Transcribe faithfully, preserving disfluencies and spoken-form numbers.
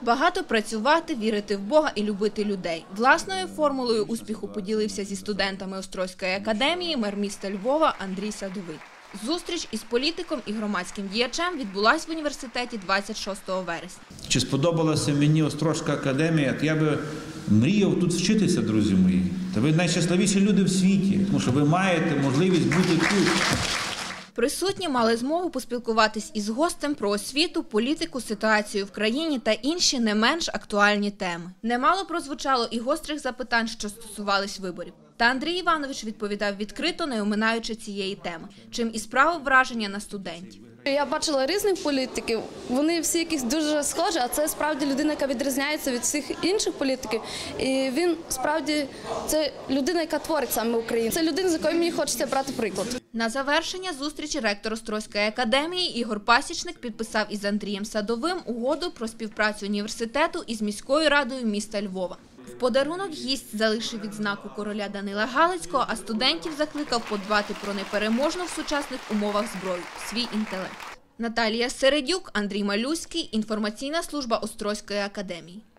Багато працювати, вірити в Бога і любити людей. Власною формулою успіху поділився зі студентами Острозької академії мер міста Львова Андрій Садовий. Зустріч із політиком і громадським діячем відбулась в університеті двадцять шостого вересня. Чи сподобалася мені Острозька академія? Я би мріяв тут вчитися, друзі мої. Та ви найщасливіші люди в світі, тому що ви маєте можливість бути тут. Присутні мали змогу поспілкуватись із гостем про освіту, політику, ситуацію в країні та інші не менш актуальні теми. Немало прозвучало і гострих запитань, що стосувались виборів. Та Андрій Іванович відповідав відкрито, не оминаючи цієї теми, чим і справив враження на студентів. Я бачила різних політиків, вони всі якісь дуже схожі, а це справді людина, яка відрізняється від всіх інших політиків. І він справді, це людина, яка творить саме Україну. Це людина, з якої мені хочеться брати приклад. На завершення зустрічі ректор Острозької академії Ігор Пасічник підписав із Андрієм Садовим угоду про співпрацю університету із міською радою міста Львова. В подарунок гість залишив відзнаку короля Данила Галицького, а студентів закликав подбати про непереможну в сучасних умовах зброю – свій інтелект. Наталія Середюк, Андрій Малюський, інформаційна служба Острозької академії.